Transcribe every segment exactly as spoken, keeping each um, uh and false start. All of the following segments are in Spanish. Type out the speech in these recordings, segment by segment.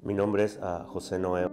Mi nombre es uh, José Noé.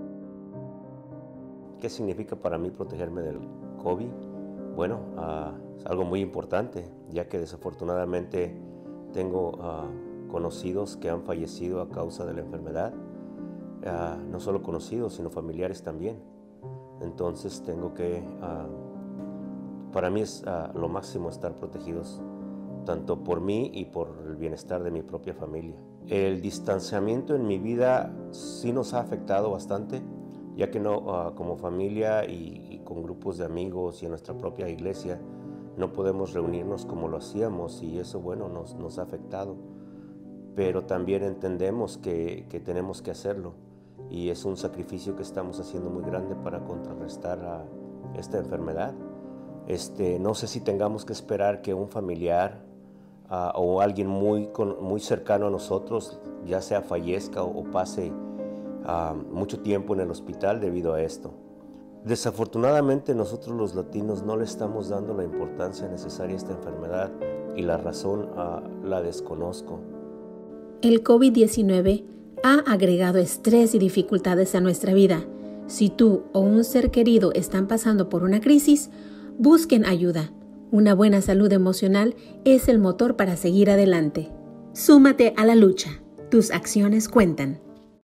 ¿Qué significa para mí protegerme del COVID? Bueno, uh, es algo muy importante, ya que desafortunadamente tengo uh, conocidos que han fallecido a causa de la enfermedad. Uh, no solo conocidos, sino familiares también. Entonces tengo que, uh, para mí es uh, lo máximo estar protegidos, tanto por mí y por el bienestar de mi propia familia. El distanciamiento en mi vida sí nos ha afectado bastante, ya que no, uh, como familia y, y con grupos de amigos y en nuestra propia iglesia no podemos reunirnos como lo hacíamos, y eso, bueno, nos, nos ha afectado. Pero también entendemos que, que tenemos que hacerlo, y es un sacrificio que estamos haciendo muy grande para contrarrestar a esta enfermedad. Este, no sé si tengamos que esperar que un familiar Uh, o alguien muy, con, muy cercano a nosotros, ya sea fallezca o, o pase uh, mucho tiempo en el hospital debido a esto. Desafortunadamente nosotros los latinos no le estamos dando la importancia necesaria a esta enfermedad, y la razón uh, la desconozco. El COVID diecinueve ha agregado estrés y dificultades a nuestra vida. Si tú o un ser querido están pasando por una crisis, busquen ayuda. Una buena salud emocional es el motor para seguir adelante. Súmate a la lucha. Tus acciones cuentan.